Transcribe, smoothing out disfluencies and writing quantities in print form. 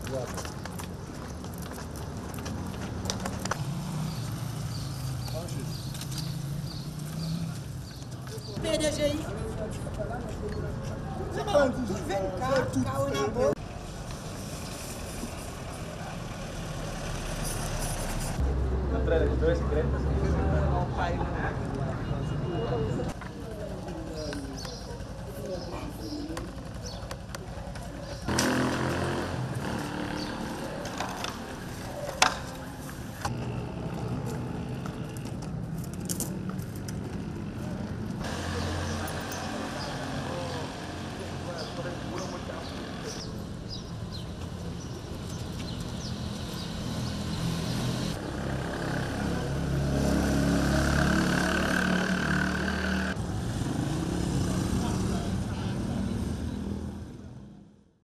PDG. C'est bon, tout 24, tout Otra de las secretas.